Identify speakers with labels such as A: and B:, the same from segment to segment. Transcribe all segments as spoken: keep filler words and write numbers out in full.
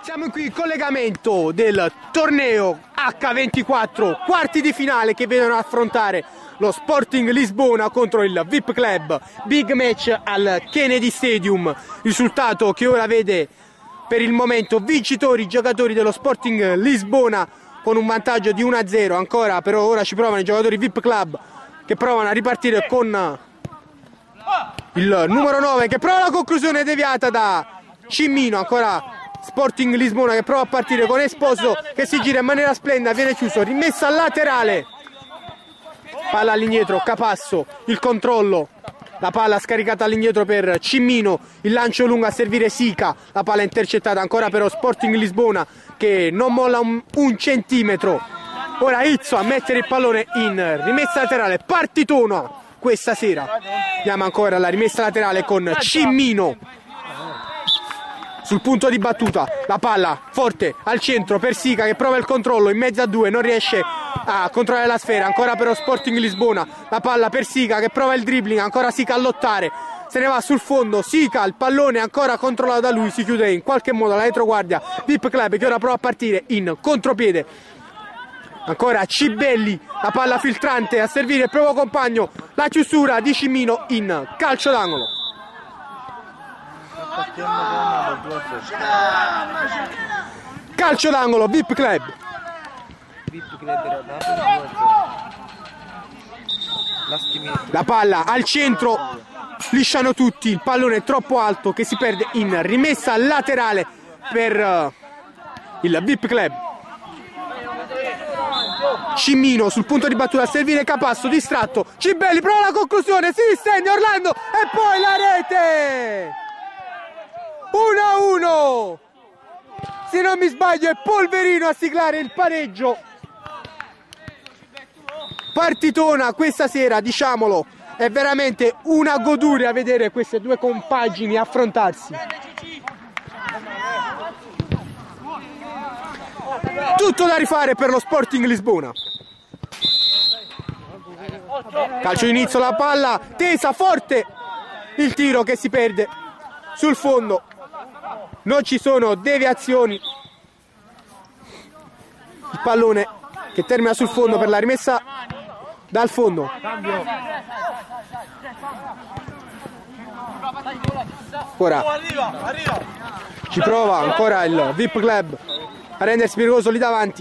A: Siamo qui in collegamento del torneo acca ventiquattro, quarti di finale che vedono affrontare lo Sporting Lisbona contro il V I P Club. Big match al Kennedy Stadium, risultato che ora vede per il momento vincitori i giocatori dello Sporting Lisbona con un vantaggio di uno a zero. Ancora però ora ci provano i giocatori V I P Club che provano a ripartire con il numero nove che prova la conclusione deviata da Cimmino. Ancora Sporting Lisbona che prova a partire con Esposo che si gira in maniera splendida, viene chiuso, rimessa laterale, palla all'indietro, Capasso, il controllo, la palla scaricata all'indietro per Cimmino, il lancio lungo a servire Sica, la palla intercettata ancora però Sporting Lisbona che non molla un, un centimetro. Ora Izzo a mettere il pallone in rimessa laterale, partitona questa sera. Andiamo ancora alla rimessa laterale con Cimmino sul punto di battuta, la palla forte al centro per Sica che prova il controllo in mezzo a due, non riesce a controllare la sfera. Ancora però Sporting Lisbona, la palla per Sica che prova il dribbling, ancora Sica a lottare, se ne va sul fondo Sica, il pallone ancora controllato da lui, si chiude in qualche modo la retroguardia V I P Club che ora prova a partire in contropiede. Ancora Cibelli, la palla filtrante a servire il proprio compagno, la chiusura di Cimmino in calcio d'angolo. Calcio d'angolo V I P Club. La palla al centro, lisciano tutti, il pallone è troppo alto che si perde in rimessa laterale per il V I P Club. Cimmino sul punto di battuta a servire Capasso, distratto, Cibelli prova la conclusione, si distende Orlando e poi la rete! uno a uno, se non mi sbaglio è Polverino a siglare il pareggio. Partitona questa sera, diciamolo, è veramente una goduria vedere queste due compagini affrontarsi. Tutto da rifare per lo Sporting Lisbona. Calcio d'inizio, la palla tesa forte, il tiro che si perde sul fondo. Non ci sono deviazioni, il pallone che termina sul fondo per la rimessa dal fondo. Ora ci prova ancora il V I P Club a rendersi pericoloso lì davanti.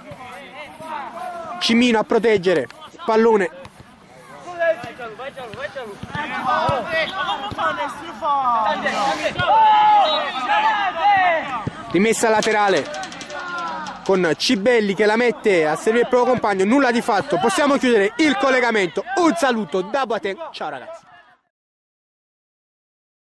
A: Cimmino a proteggere il pallone. Rimessa laterale con Cibelli che la mette a servire il proprio compagno, nulla di fatto. Possiamo chiudere il collegamento. Un saluto da Boateng, ciao ragazzi.